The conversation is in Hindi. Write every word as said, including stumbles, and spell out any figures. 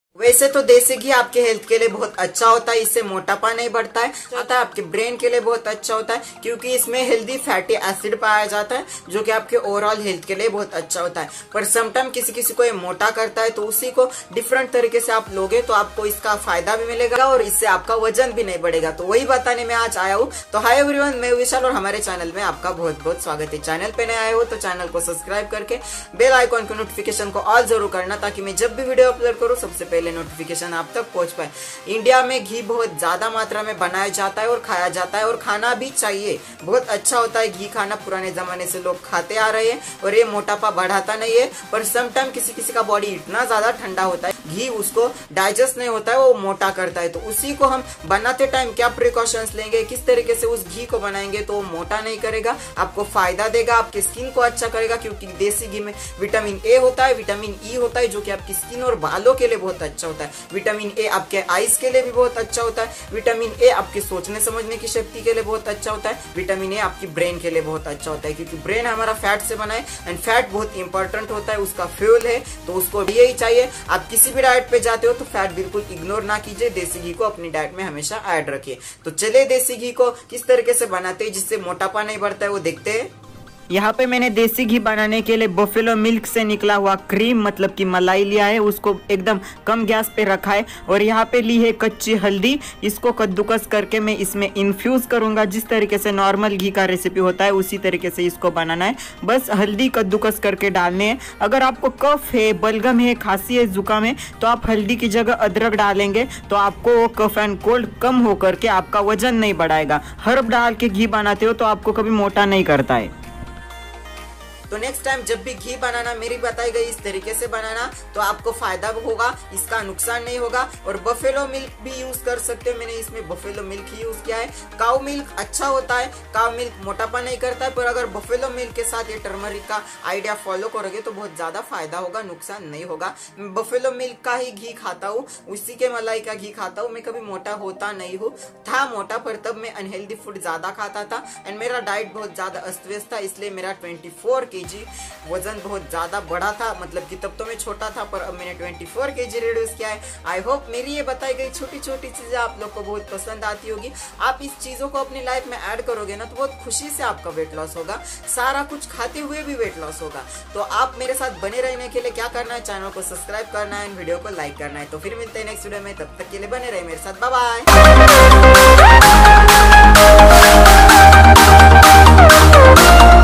वैसे तो देसी घी आपके हेल्थ के लिए बहुत अच्छा होता है, इससे मोटापा नहीं बढ़ता है, आता है आपके ब्रेन के लिए बहुत अच्छा होता है क्योंकि इसमें हेल्दी फैटी एसिड पाया जाता है जो कि आपके ओवरऑल हेल्थ के लिए बहुत अच्छा होता है। पर समटाइम किसी किसी को ये मोटा करता है तो उसी को डिफरेंट तरीके से आप लोगे तो आपको इसका फायदा भी मिलेगा और इससे आपका वजन भी नहीं बढ़ेगा। तो वही बताने में आज आया हूँ। तो हाय एवरीवन, मैं विशाल और हमारे चैनल में आपका बहुत बहुत स्वागत है। चैनल पे नए आए हो तो चैनल को सब्सक्राइब करके बेल आइकॉन के नोटिफिकेशन को ऑल जरूर करना ताकि मैं जब भी वीडियो अपलोड करूँ सबसे पहले नोटिफिकेशन आप तक पहुंच पाए। इंडिया में घी बहुत ज्यादा मात्रा में बनाया जाता है और खाया जाता है और खाना भी चाहिए, बहुत अच्छा होता है घी खाना। पुराने जमाने से लोग खाते आ रहे हैं और ये मोटापा बढ़ाता नहीं है। पर समटाइम किसी किसी का बॉडी इतना ज्यादा ठंडा होता है घी उसको डाइजेस्ट नहीं होता है, वो मोटा करता है। तो उसी को हम बनाते टाइम क्या प्रिकॉशंस लेंगे, किस तरीके से उस घी को बनाएंगे तो वो मोटा नहीं करेगा, आपको फायदा देगा, आपकी स्किन को अच्छा करेगा क्योंकि देसी घी में विटामिन ए होता है, विटामिन ई होता है जो कि आपकी स्किन और बालों के लिए बहुत अच्छा होता है। विटामिन ए आपके आईज के लिए भी बहुत अच्छा होता है। विटामिन ए आपकी सोचने समझने की शक्ति के लिए बहुत अच्छा होता है। विटामिन ए आपकी ब्रेन के लिए बहुत अच्छा होता है क्योंकि ब्रेन हमारा फैट से बना है एंड फैट बहुत इंपॉर्टेंट होता है, उसका फ्यूल है तो उसको भी यही चाहिए। आप किसी भी डाइट पे जाते हो तो फैट बिल्कुल इग्नोर ना कीजिए, देसी घी को अपनी डाइट में हमेशा ऐड रखिए। तो चलिए देसी घी को किस तरीके से बनाते हैं जिससे मोटापा नहीं बढ़ता है वो देखते हैं। यहाँ पे मैंने देसी घी बनाने के लिए बफेलो मिल्क से निकला हुआ क्रीम मतलब कि मलाई लिया है, उसको एकदम कम गैस पे रखा है। और यहाँ पे ली है कच्ची हल्दी, इसको कद्दूकस करके मैं इसमें इन्फ्यूज़ करूँगा। जिस तरीके से नॉर्मल घी का रेसिपी होता है उसी तरीके से इसको बनाना है। बस हल्दी कद्दूकस करके डालने हैं। अगर आपको कफ है, बलगम है, खांसी है, जुकाम है तो आप हल्दी की जगह अदरक डालेंगे तो आपको वो कफ एंड कोल्ड कम होकर के आपका वजन नहीं बढ़ाएगा। हर्ब डाल के घी बनाते हो तो आपको कभी मोटा नहीं करता है। तो नेक्स्ट टाइम जब भी घी बनाना मेरी बताई गई इस तरीके से बनाना तो आपको फायदा होगा, इसका नुकसान नहीं होगा। और बफेलो मिल्क भी यूज कर सकते हो, मैंने इसमें बफेलो मिल्क ही यूज किया है। काउ मिल्क अच्छा होता है, काउ मिल्क मोटापा नहीं करता है, पर अगर बफेलो मिल्क के साथ ये टर्मरिक का आइडिया फॉलो करोगे तो बहुत ज्यादा फायदा होगा, नुकसान नहीं होगा। मैं बफेलो मिल्क का ही घी खाता हूँ, उसी के मलाई का घी खाता हूँ। मैं कभी मोटा होता नहीं हूँ, था मोटा पर तब मैं अनहेल्दी फूड ज्यादा खाता था एंड मेरा डाइट बहुत ज्यादा अस्त व्यस्त था, इसलिए मेरा ट्वेंटी फोर के जी वजन बहुत ज्यादा बढ़ा था। मतलब कि तब तो मैं छोटा था पर अब मैंने चौबीस केजी रिड्यूस किया है। आई होप मेरी ये बताई गई छोटी छोटी चीजें आप लोग को बहुत पसंद आती होगी। आप इस चीजों को अपनी लाइफ में ऐड करोगे ना तो बहुत खुशी से आपका वेट लॉस होगा, सारा कुछ खाते हुए भी वेट लॉस होगा। तो आप मेरे साथ बने रहने के लिए क्या करना है, चैनल को सब्सक्राइब करना है, वीडियो को लाइक करना है। तो फिर मिलते हैं नेक्स्ट वीडियो में, तब तक के लिए बने रहे मेरे साथ। Bye bye.